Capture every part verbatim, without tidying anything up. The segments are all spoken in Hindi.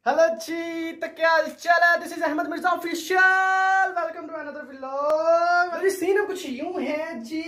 हेलो जी, तो क्या चल है? This is Ahmed Mirza official, welcome to another vlog. अभी सीन कुछ यूं है जी,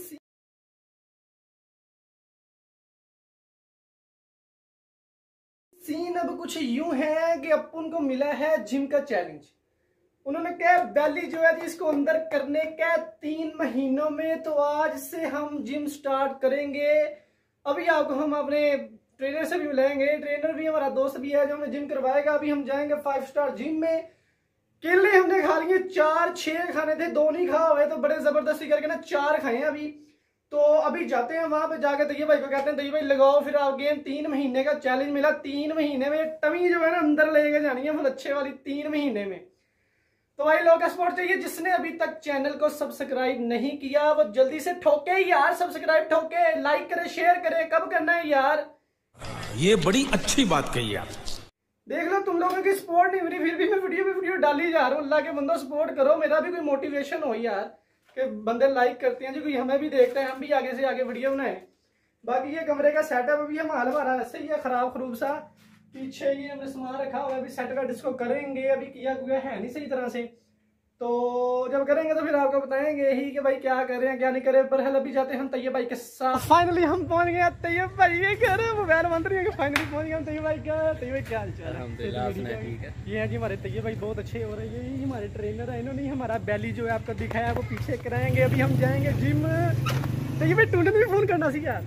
सीन अब कुछ यूं है कि अपन को मिला है जिम का चैलेंज। उन्होंने क्या बैली जो है जी इसको अंदर करने का तीन महीनों में, तो आज से हम जिम स्टार्ट करेंगे। अभी आपको हम अपने ट्रेनर से भी मिलाएंगे, ट्रेनर भी हमारा दोस्त भी है जो हमें जिम करवाएगा। अभी हम जाएंगे फाइव स्टार जिम में। केले हमने खा लिए चार, छह खाने थे, दो नहीं खा हुए, तो बड़े जबरदस्ती करके ना चार खाए हैं अभी। तो अभी जाते हैं वहां पे, जाके दही भाई को कहते हैं दही भाई लगाओ फिर आप गेम। तीन महीने का चैलेंज मिला, तीन महीने में टमी जो है ना अंदर लेके जानी है फुल अच्छे वाली, तीन महीने में। तो भाई लोग का सपोर्ट चाहिए। जिसने अभी तक चैनल को सब्सक्राइब नहीं किया वो जल्दी से ठोके यार, सब्सक्राइब ठोके, लाइक करे, शेयर करे। कब करना है यार? ये बड़ी अच्छी बात कही आप। देख लो तुम लोगों की सपोर्ट नहीं मिली, फिर भी मैं वीडियो पे वीडियो डाली जा रहा हूँ। अल्लाह के बंदो सपोर्ट करो, मेरा भी कोई मोटिवेशन हो यार कि बंदे लाइक करते हैं जो, कोई हमें भी देखते हैं, हम भी आगे से आगे वीडियो बनाए। बाकी ये कमरे का सेटअप अभी हम हाल हमारा ऐसे ही है खराब खरूब सा। पीछे ये हमने सामान रखा हुआ है, अभी सेट वेट इसको करेंगे, अभी किया हुआ है नहीं सही तरह से। तो जब करेंगे तो फिर आपको बताएंगे ही कि भाई क्या कर रहे हैं क्या नहीं करे। पर हल अभी जाते हैं हम तैयब भाई के साथ। फाइनली हम पहुंच गए तैयब भाई के घर। मोबाइल मंत्री है फाइनली पहुंच गए हम तैयब भाई का। तैयब भाई क्या हाल चाल? अल्हम्दुलिल्लाह ठीक है। ये है जी हमारे तैयब भाई, बहुत अच्छे हो रहे हैं। ये हमारे ट्रेनर है, इन्होंने हमारा बैली जो है आपको दिखाया वो पीछे कराएंगे। अभी हम जाएंगे जिम। तैयब भाई टूंडे में भी फोन करना सी यार,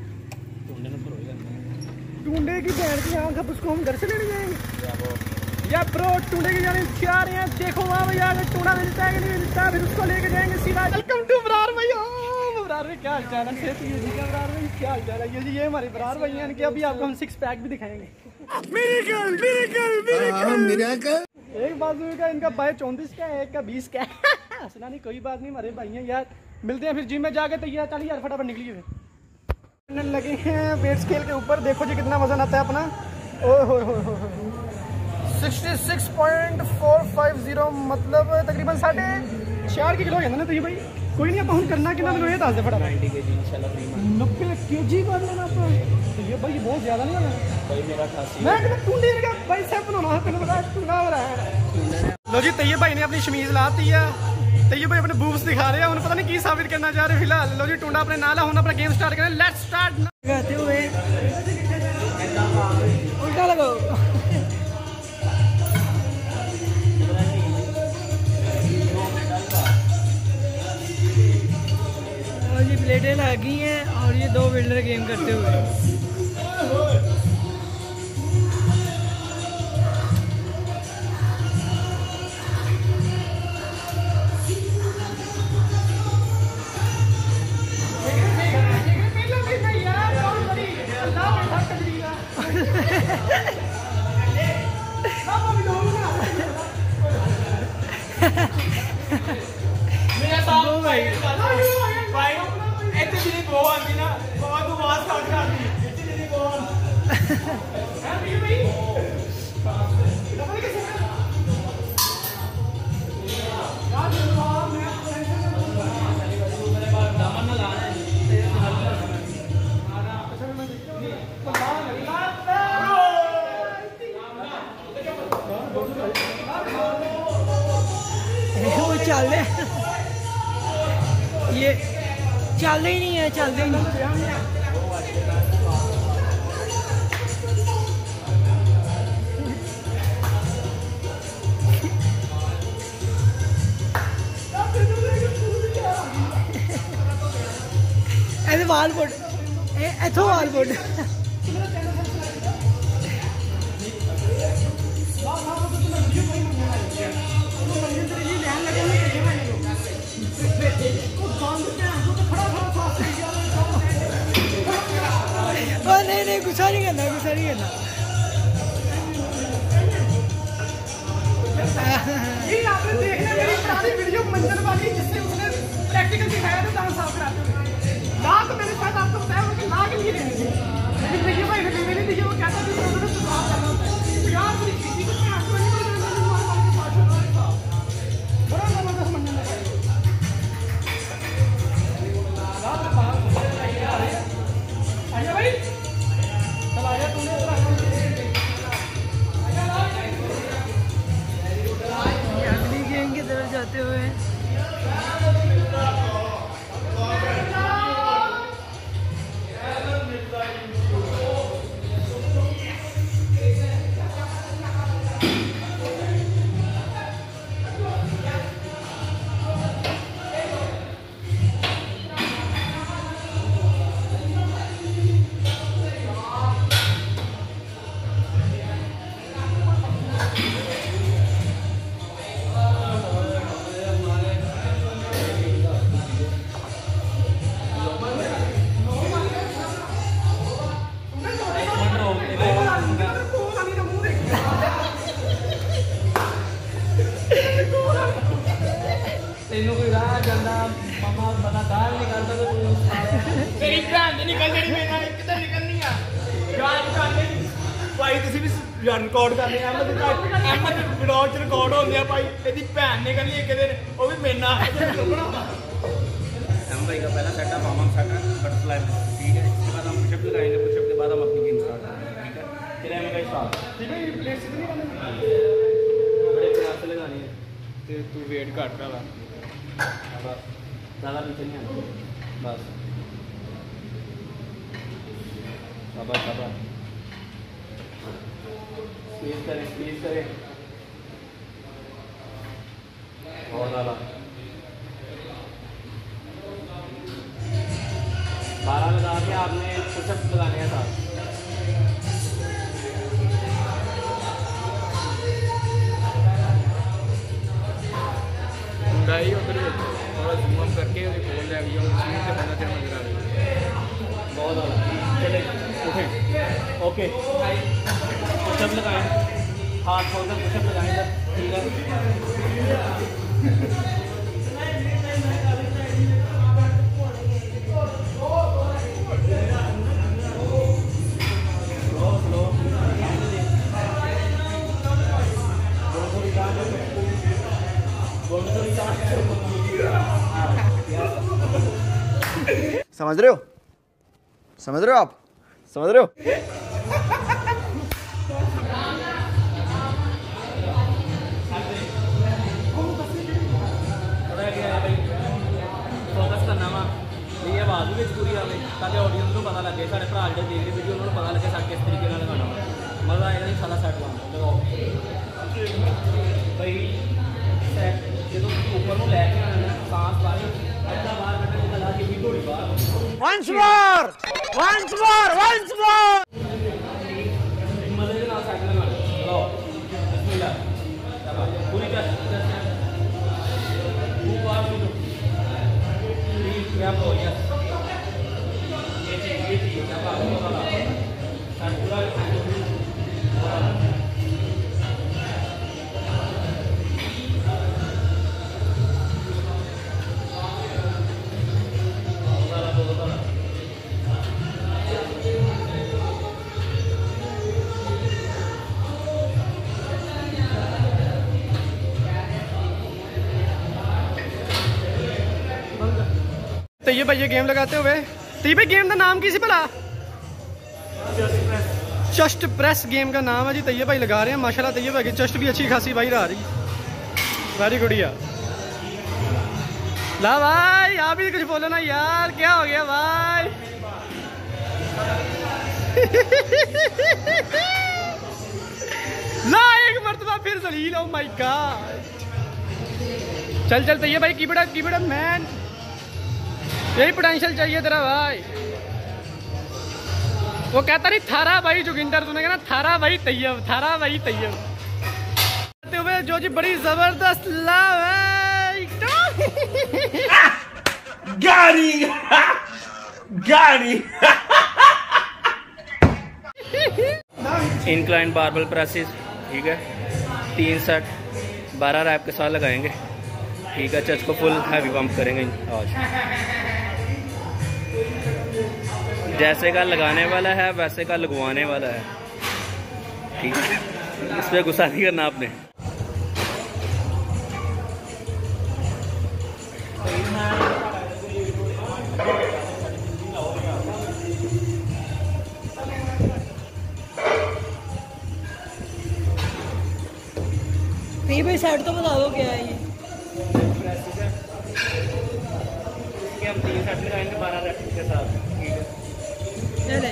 टूंडे की बहन की आंख, अब उसको हम घर से लेने जाएंगे या ब्रो टूंडे के जाने चाह रहे हैं। देखो वहाँ भैया अगर टूंडा मिलता है कि नहीं मिलता, फिर उसको लेके जाएंगे सीधा। वेलकम टू बरार भाई। बरार भाई क्या हाल चाल है? बरार भाई क्या हाल चाल है? ये जी ये हमारे बरार भाई हैं, इनके अभी आपको हम सिक्स पैक भी दिखाएंगे। Miracle miracle miracle miracle. एक बाजू का इनका बाय चौंतीस का है, एक का बीस का है। हंसना नहीं, कोई बात नहीं, हमारे भाई हैं यार। मिलते हैं फिर जिम में जाके। तैयार चलिए यार, फटाफट निकलिए। लगे हैं वेट स्केल के ऊपर, देखो जी कितना वजन आता है अपना। ओह हो हो हो sixty six point four five zero, मतलब तकरीबन साढ़े चार के किलो हो जाता ना। तो ये भाई कोई नहीं, अपन करना कि ना मैंने ये दस दे फटा नब्बे के जी का लेना आप। तो ये भाई बहुत ज़्यादा नहीं होना भाई मेरा खासी। मैं कहता टूंडे का भाई सब बनाना है, तेरे पता टूंडा हो रहा है। लो जी तैयब भाई ने अपनी शमीज लाती है। तैयब भाई अपने बूब्स दिखा रहे हैं, उन्हें पता नहीं की साबित करना चाह रहे फिलहाल। लो जी टूंडा अपने नाला होना, अपना गेम स्टार्ट करें। Let's start. कहते हुए उल्टा लगाओ। ये प्लेटें लगी हैं और ये दो बिल्डर गेम करते हुए। चल ये चल ही नहीं है, चल ही नहीं। ऐसे वाल बोर्ड इथों वाल बोर्ड नहीं नहीं गुस्सा नहीं करना, गुस्सा नहीं करना। ये आपने देखना मेरी पुरानी वीडियो मंजर वाली, जिससे उसने प्रैक्टिकल दिखाया था दांत साफ कराते हुए। दांत मैंने शायद आपको बताया वो कि लाग नहीं रहे थे, लेकिन देखिए भाई ने मेरे देखिए वो कहता था कि उन्होंने साफ करना होता है। तो यार पूरी किसी को मैं आपको नहीं बोल रहा हूं, बड़ा जबरदस्त मंजर लगा रात में बाहर आइए भाई, चल आया तूने। तेनों कोई राह जांदा मामा पता गाल नहीं करता तो तेरी भैन नहीं निकल जड़ी मेरा किधर निकलनी आ गाल करने भाई तुसी भी रिकॉर्ड करने अहमद अहमद वीडियो च रिकॉर्ड होंदे आ भाई तेरी भैन निकलनी एक दिन वो भी मेना हम भाई का पहला सेट है मामा सेट है बटरफ्लाई ठीक है इसके बाद हम पुशअप लगाएंगे पुशअप के बाद हम अपनी गेम स्टार्ट करेंगे ठीक है फिर हमें का स्टार्ट ठीक है प्लेस इतनी बड़े प्यार से लगानी है तो तू वेट घट रहा बस ज़्यादा पीछे नहीं आना बस शाबाश शाबाश स्क्वीज करें स्क्वीज करें बहुत ज़्यादा बारह लगा के आपने पुशअप लगाने हैं साथ गाई उधर थोड़ा जूम अप करके बोल रहा है मशीन से बंदा तेरे नजर आ रहा है बहुत ज़्यादा चले उठे ओके पुशअप लगाएं हाथ खोलकर पुशअप लगाएं सर ठीक है समझ रहे हो समझ रहे हो आप समझ रहे हो फोकस करना वा ये आवाज़ भी पूरी आ गई ताकि ऑडियंस को पता लगे साढ़े भरा जो देख रहे वीडियो उन्होंने पता लगे साथ किस तरीके लगाना मज़ा आएगा नहीं सारा सेट लगाओ भाई सेट जो ऊपर में लैके आना सांस बाहर अपना बाहर कटने के लगा के भी थोड़ी बाहर once more once more once more मज़े के नाम सेट लगाना चलो बिस्मिल्लाह शाबाश पूरी चेस्ट ऊपर प्लीज क्या हो यस ये चीज ये चीज क्या बात हो रहा है पूरा तो ये भाई ये गेम लगाते हुए तो ये भाई गेम का नाम की सी भला चस्ट प्रेस गेम का नाम है जी। तैयब भाई लगा रहे हैं माशाल्लाह। तैयब भाई की चस्ट भी अच्छी खासी बाहर आ रही, वेरी गुड़िया। ला भाई आप भी कुछ बोलो ना यार, क्या हो गया भाई? ला एक मर्तबा फिर जलील, ओ माय गॉड। चल चल तैयब भाई, keep it up, keep it up man, यही पोटेंशियल चाहिए तेरा भाई। वो कहता नहीं थारा भाई जोगिंदर, तूने कहना थारा भाई तैयब, थारा भाई तैयब हुए जो जी बड़ी जबरदस्त ला भाई। गाड़ी गाड़ी इनक्लाइन बारबल प्रेसेस, ठीक है, तीन सेट बारह रैप के साथ लगाएंगे, ठीक है। चेस्ट को फुल हैवी पंप करेंगे आज। जैसे का लगाने वाला है वैसे का लगवाने वाला है, ठीक है। इस पर गुस्सा नहीं करना आपने। नहीं भाई सेट तो बता दो क्या है ये। हम तीन सेट लगाएंगे बारह रैप के साथ, ठीक है। चले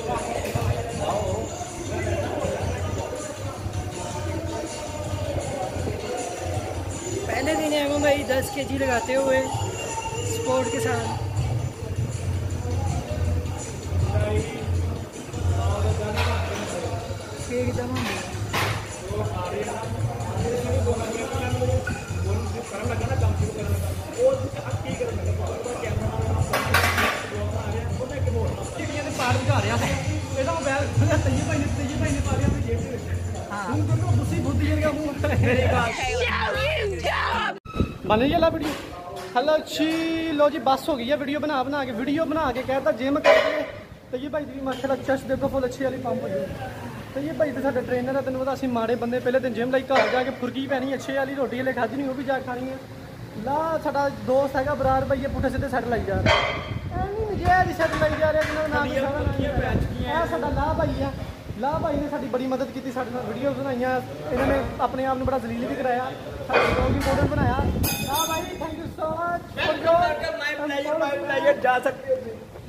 पहले दिन है भाई दस के जी लगाते हुए स्पोर्ट के साथ। एकदम बन गई ला वीडियो। हेलो जी, लो जी बस हो गई है वीडियो बना बना के वीडियो बना के कहता जिम करके तो ये भाई जी माशाल्लाह चेस्ट देखो फुल अच्छी वाली पंप हो गई। तो ये भाई तो साडा ट्रेनर है, तेन पता असीं माड़े बंदे पहले दिन जिम लाई घर जाके फुरकी पैनी अच्छी वाली रोटी हले खाधी नहीं, वो भी जा खानी है। ला साडा दोस्त हैगा बरार भाई, ये पुठे सीधे सैट लाई जा रहा है नजायज़ सैट लाई जा रहा है। साडा ला भाई है, ला भाई ने साडी बड़ी मदद की, साडे नाल वीडियो बनाइयां, इन्होंने अपने आप में बड़ा जलील भी कराया, इंपोर्टेंट बनाया। ला भाई थैंक यू सो मच। जा सकते हो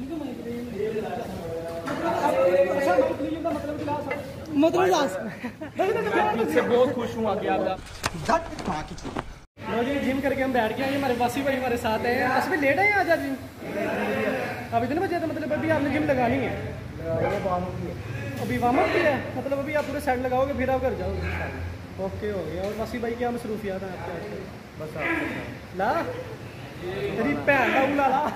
मतलब से बहुत खुश हूँ आगे आपका। लो जी जिम करके हम बैठ गए, हमारे वासी भाई हमारे साथ हैं, बस भी लेट आए आज आज अब इतने बजे तो मतलब अभी आपने जिम लगानी है, अभी वार्म अप किया है, मतलब अभी आप पूरे सेट लगाओगे फिर आप घर जाओगे। ओके हो गया। और वासी भाई क्या मसरूफियात है आपके आज? बस आप ला तेरी भैन का उला ला।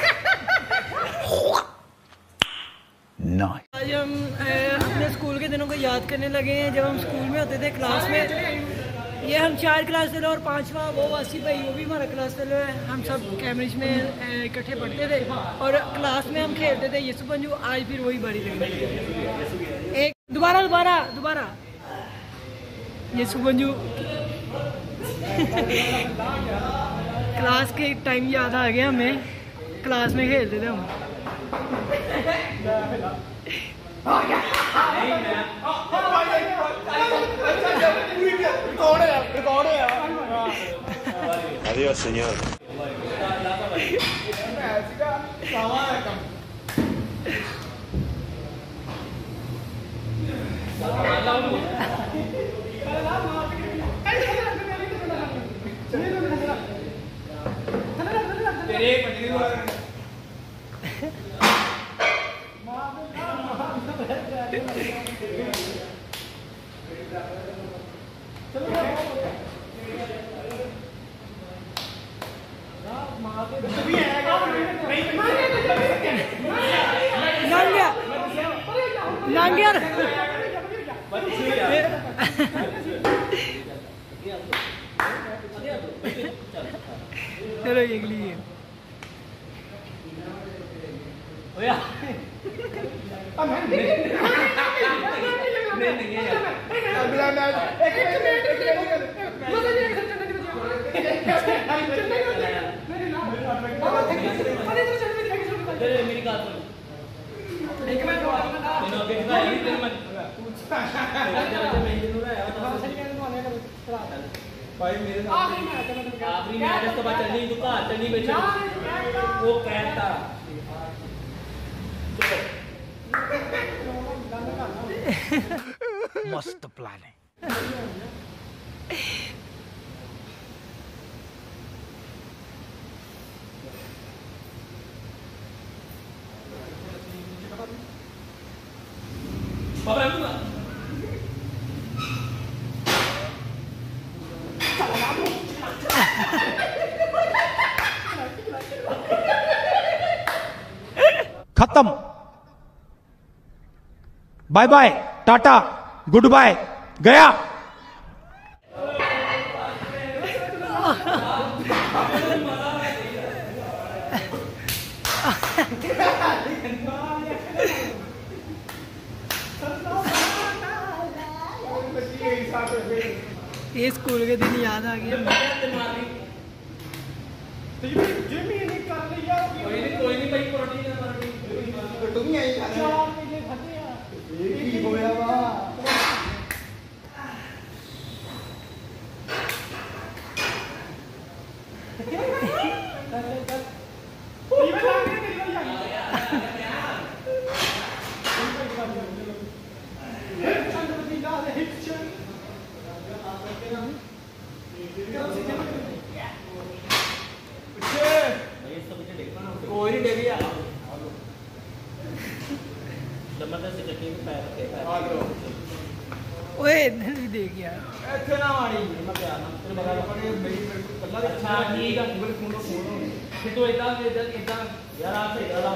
आज हम अपने स्कूल के दिनों को याद करने लगे हैं, जब हम स्कूल में होते थे क्लास में। ये हम चार क्लास फेलो और पांचवा वो वासी भाई वो भी हमारा क्लास फेलो है। हम सब कैम्ब्रिज में इकट्ठे पढ़ते थे और क्लास में हम खेलते थे ये सुबंजू। आज फिर वही बारी लगी एक दोबारा दोबारा दोबारा ये सुबंजू। क्लास के टाइम याद आ गया हमें, क्लास में खेलते थे हम। Adiós, señor. नांगियार चलो एक लिए मेरी बात एक मिनट आखिरी मैच तो बात चलनी तो कहा चलनी बेच वो कहता मस्त प्लान है। खत्म, बाय बाय, टाटा, गुड बाय, गया। ये स्कूल के दिन याद आ गया। कोई नहीं भाई प्रोटीन कोई नहीं देगी यार जबरदस्त चटनी पे पैर के पैर ओए इधर भी देख यार ਇੱਥੇ ਨਾ ਮਾਰੀ ਮੈਂ ਪਿਆਰ ਨਾਲ ਤੇਰੇ ਬਗਲ ਆਪਣੇ ਮੇਰੀ ਕੱਲਾ ਅੱਛਾ ਠੀਕ ਆ ਗੂਗਲ ਫੋਨ ਤੋਂ ਫੋਨ ਕਿ ਤੂੰ ਇਦਾਂ ਇਦਾਂ ਇਦਾਂ ਯਾਰ ਆਪ ਸਹੀ ਗੱਲ ਆ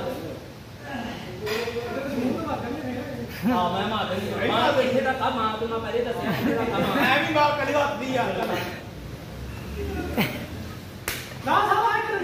ਹਾਂ ਮੈਂ ਮਾਰ ਦੇਣੀ ਮਾਂ ਇੱਥੇ ਦਾ ਕੰਮ ਆ ਤੂੰ ਨਾ ਪਹਿਲੇ ਦੱਸਿਆ ਇੱਥੇ ਦਾ ਕੰਮ ਮੈਂ ਵੀ ਮਾਂ ਕੱਲੀ ਹੱਥ ਦੀ ਆ ਨਾ ਸਾਲਾ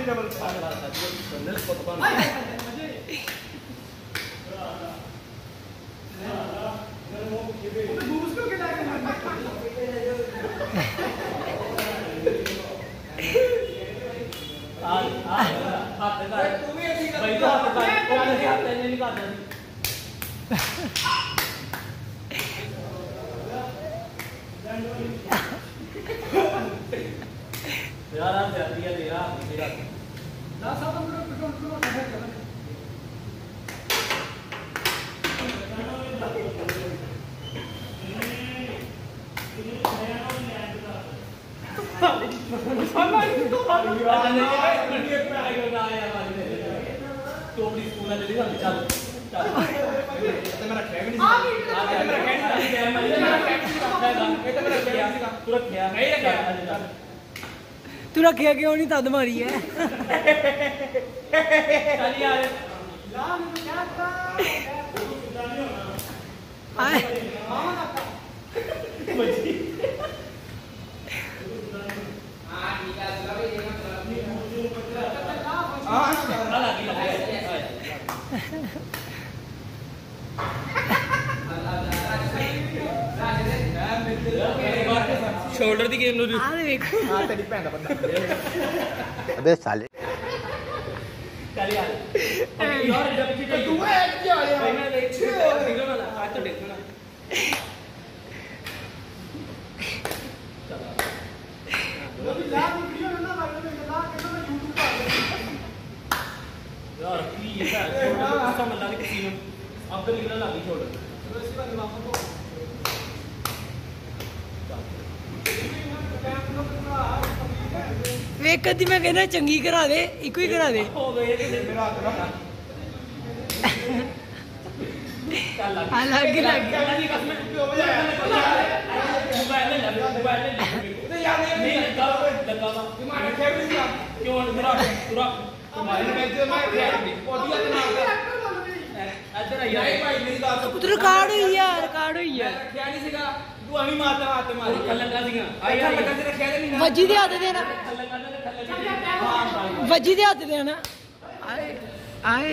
तू रखिया क्यों नहीं तद मारी है शोल्डर दी गेम नु आ देखो हां तेरी भैन दा बंदा अबे साले चल यार यार जब पीछे तू है क्या यार मैं देख निकल वाला आज तो देखो ना चलो अभी ला वीडियो ना मार दे ला के मैं YouTube पर यार प्लीज यार गुस्सा मत ला किसी ने अब तो निकलना लगी छोड़ चलो इसी बार वापस को ਵੇਖ ਕਦੀ ਮੈਂ ਕਹਿੰਦਾ ਚੰਗੀ ਕਰਾ ਦੇ ਇੱਕੋ ਹੀ ਕਰਾ ਦੇ अलग लग रिकॉर्ड हुई है रिकॉर्ड हुई है वजी दे हाथ देना वजी दे हाथ देना आए आए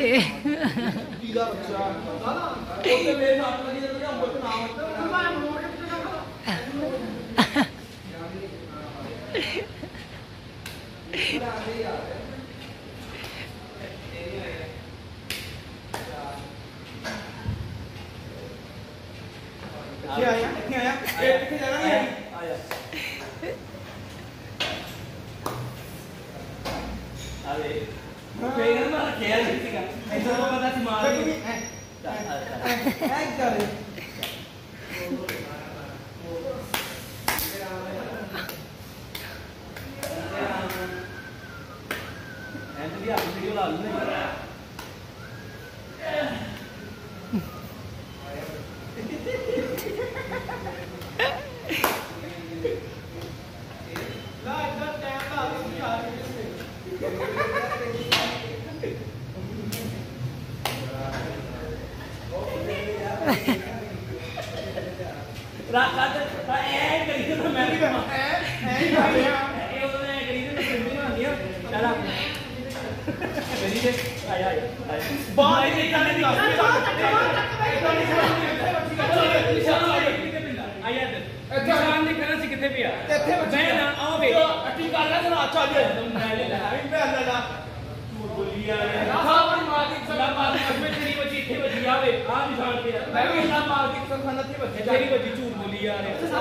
क्या आया क्या आया कितने जाना है आया अरे पेगर मार खेल किसका ऐसा तो पता थी मार एक कर एंट्री आप वीडियो ला लो रात रात ऐड करी तो मैं भी ऐड ऐड कर रहा ये उसने करी तो सिंपल बना दिया चल आप करी दे आया आया बाहर निकालने दी आया निशान ने करना सी किथे पिया मैं ना आओ बे अटी कर ला ना अच्छा जे मैं ले ला मैं ले ला तू बोलिया हां बड़ी मार दी सलाम मार में तेरी बची थे बची आवे आ निशान पे मैं भी सलाम मार दी सब खाना थे बची तेरी बची झूठ बोली यार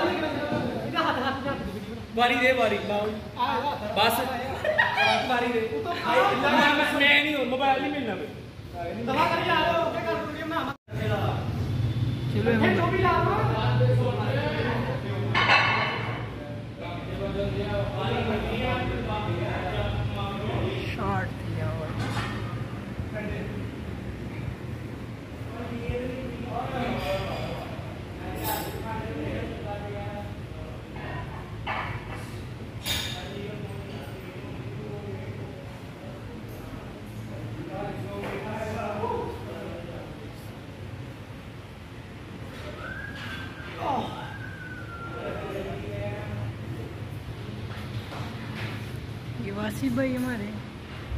बारी दे बारी बस बारी दे मैं नहीं हूं मोबाइल नहीं मिलना मैं दवा कर जा रहे हो क्या कर वीडियो में चलो जो भी ला शॉर्ट दिया ये वासी भाई हमारे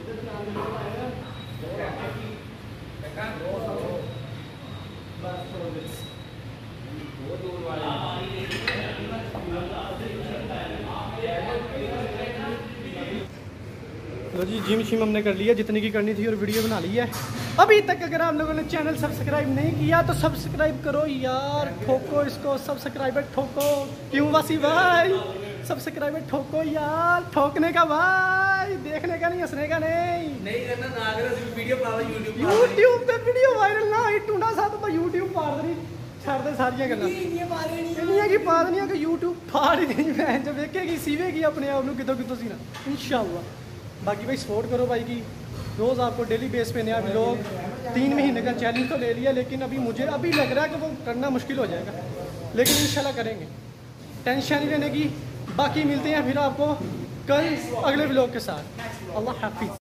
तो जी जिम शिम हमने कर लिया जितनी की करनी थी और वीडियो बना ली है। अभी तक अगर आप लोगों ने चैनल सब्सक्राइब नहीं किया तो सब्सक्राइब करो यार, ठोको इसको सब्सक्राइबर ठोको। क्यों वासी भाई, सब्सक्राइबर ठोको यार, ठोकने का भाई, देखने का नहीं, हंसने का नहीं। नहीं करना ना करो, सिर्फ वीडियो पाओ यूट्यूब यूट्यूब पे वीडियो वायरल ना होई टूंडा साथ पर यूट्यूब पार दी छड़ दे सारियां गल्लां इन्नियां की पार नहीं कि यूट्यूब फाड़ ही नहीं मैं जब देखेगी सीवेगी अपने आप कितों कितों सी ना इंशाल्लाह। बाकी भाई सपोर्ट करो भाई की, रोज़ आपको डेली बेस पे नया व्लॉग। तीन महीने का चैलेंज तो ले लिया लेकिन अभी मुझे अभी लग रहा है कि वो करना मुश्किल हो जाएगा, लेकिन इंशाल्लाह करेंगे, टेंशन नहीं लेने की। बाकी मिलते हैं फिर आपको कल अगले व्लॉग के साथ। अल्लाह हाफिज़।